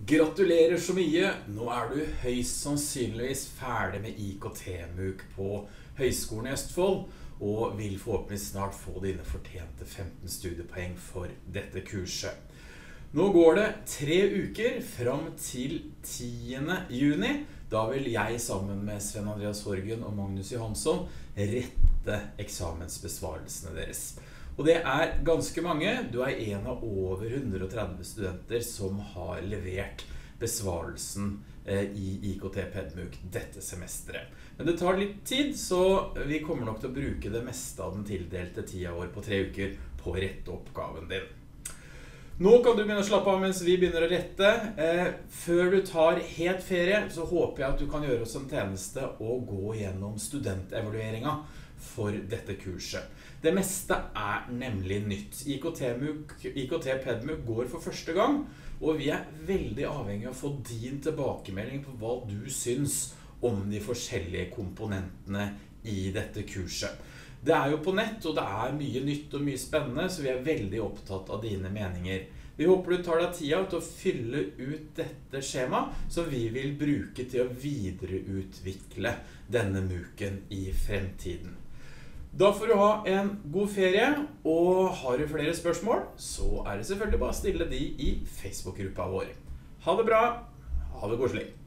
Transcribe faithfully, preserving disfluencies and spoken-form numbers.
Gratulerer så mye! Nå er du høyst sannsynligvis ferdig med I K T-MOOC på Høgskolen i Østfold, og vil forhåpentlig snart få dine fortjente femten studiepoeng for dette kurset. Nå går det tre uker fram til tiende juni. Da vil jeg sammen med Sven Andreas Horgen og Magnus Johansson rette eksamensbesvarelsene deres. Og det er ganske mange. Du er en av over hundre og tretti studenter som har levert besvarelsen i I K T-PedMOOC dette semesteret. Men det tar litt tid, så vi kommer nok til å bruke det meste av den tildelte tida vår på tre uker på å rette oppgaven din. Nå kan du begynne å slappe av mens vi begynner å rette. Eh, før du tar helt ferie, så håper jeg at du kan gjøre oss en tjeneste og gå gjennom studentevalueringen for dette kurset. Det meste er nemlig nytt. I K T-PedMOOC går for første gang, og vi er veldig avhengig av å få din tilbakemelding på hva du syns om de forskjellige komponentene i dette kurset. Det er jo på nett, og det er mye nytt og mye spennende, så vi er veldig opptatt av dine meninger. Vi håper du tar deg tida til å fylle ut dette skjemaet, som vi vil bruke til å videreutvikle denne MOOCen i fremtiden. Da får du ha en god ferie, og har du flere spørsmål, så er det selvfølgelig bare å stille de i Facebook-gruppa vår. Ha det bra, ha det koselig!